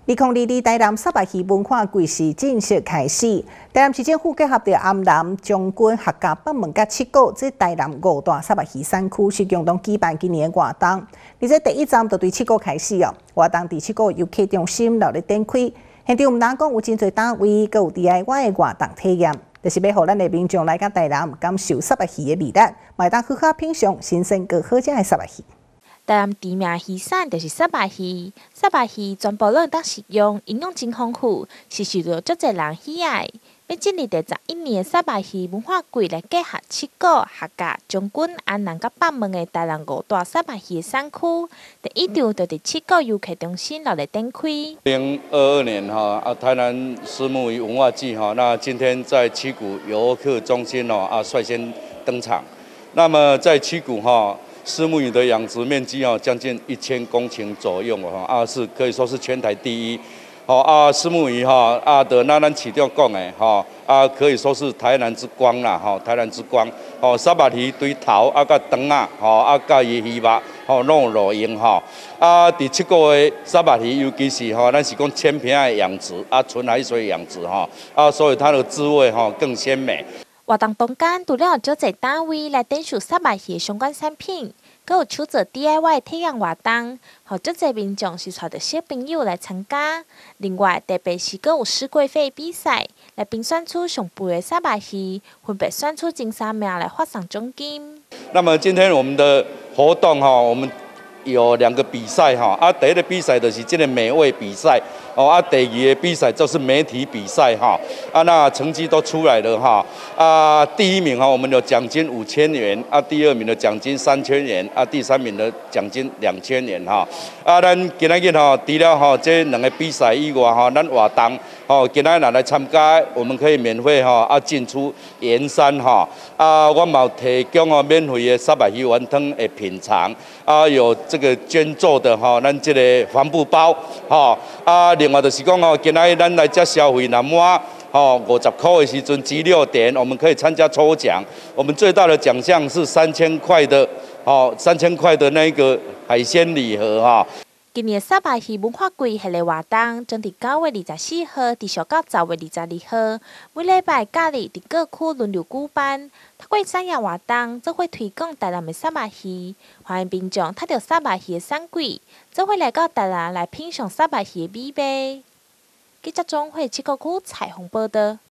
2022台南沙白鱼文化季是正式开始。台南市政府结合着安南、将军、客家、北门、甲七股，这台南五大沙白鱼产区是共同举办今年的活动。而且第一站就对七股开始哦，活动伫七股游客中心落咧展开。现场毋但讲有真侪单位，佮有 DIY 的活动体验，就是要互咱的民众来到台南感受沙白鱼的味道，卖当好好品尝新鲜佮好食的沙白鱼。 台南知名鱼产就是沙白鱼，沙白鱼全部拢当食用，营养真丰富，是受到足侪人喜爱。要建立第11年的沙白鱼文化季来结合七股、客家、将军、安南甲北门的台南五大沙白鱼产区，第一场就伫七股游客中心落来展开。 2022年台南虱目鱼文化季那今天在七股游客中心率先登场。那么在七股虱目鱼的养殖面积将近1000公顷左右是可以说是全台第一。虱目鱼的咱市长讲的可以说是台南之光啦台南之光沙白鱼对头甲肠甲伊鱼肉拢有路用伫七股的沙白鱼，尤其是咱是讲千平的养殖纯海水养殖所以它的滋味更鲜美。 活动中间除了有足侪单位来展示沙白鱼的相关产品，阁有手做 DIY 体验活动，互足侪民众是带着小朋友来参加。另外，特别是阁有史贵费比赛，来评选出上肥的沙白鱼，分别选出前3名来发送奖金。 那么今天我们的活动我们有2个比赛第一个比赛就是这个美味比赛第2个比赛就是媒体比赛那成绩都出来了第1名我们有奖金5000元第2名的奖金3000元第3名的奖金2000元咱今仔日除了这2个比赛以外咱活动今仔日来参加，我们可以免费进出盐山我嘛有提供免费的沙白鱼丸汤的品尝有这个捐助的咱这个帆布包另外就是讲今仔日咱来这消费那满50块的时阵集6点，我们可以参加抽奖。我们最大的奖项是3000块的3000块的那个海鲜礼盒今年沙白鱼文化季系列活动将伫9月24号持续到10月22号，每礼拜假日伫各区轮流举办。透过产业活动，则会推广台南的沙白鱼，欢迎民众踏着沙白鱼的产季，则会来到台南来品尝沙白鱼的美味。记者钟慧7股区采访报道。